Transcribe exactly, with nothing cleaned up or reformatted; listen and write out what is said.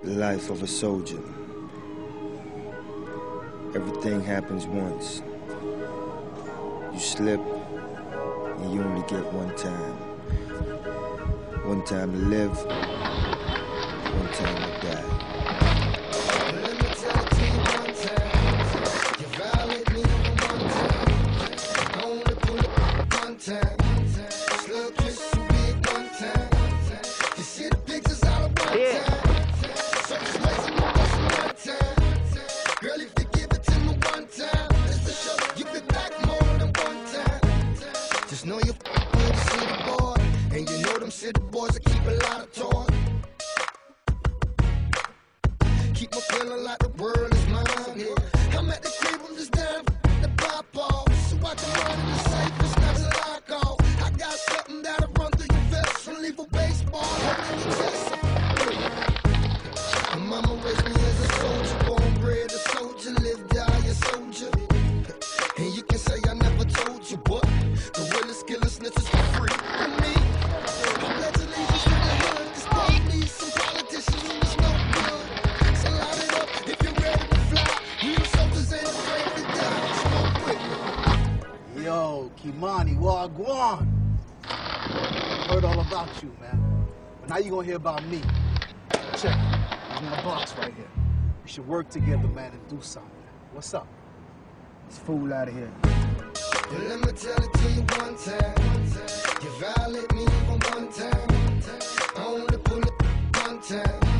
The life of a soldier. Everything happens once. You slip, and you only get one time. One time to live, one time to die. Let me tell it to you one time. You violate me one time. I only pull up one time. Slow kiss you big one time. You see the pictures out of one Yeah. time. So just wasting my bust one time. Girl, if you give it to me one time, it's for sure you be back more than one time. Just know you f***ing with a city boy, and you know them city boys that keep a lot of toys. Keep me feeling like the world is mine. Yeah. I'm at the crib, I'm just down the pop off. So I can run in the safe and snatch a lock off. I got something that'll run through your vest and leave a baseball hook in your chest. My mama raised me as a soldier, born bred a soldier, live, die a soldier. And you can say I never told you, but the realest killer snitches for free for me. I pledge allegiance to the hood, this state needs some politicians and it's no good. So light it up if you're ready to fly. Real soldiers ain't afraid to die. Smoke with me. Yo, Kimani, Wagwan. Heard all about you, man. But now you gonna hear about me. Check it. It's in the box right here. We should work together, man, and do something. What's up? This fool out of here. Well, let me tell it to you one time. You violate me for one time. I only pull it one time.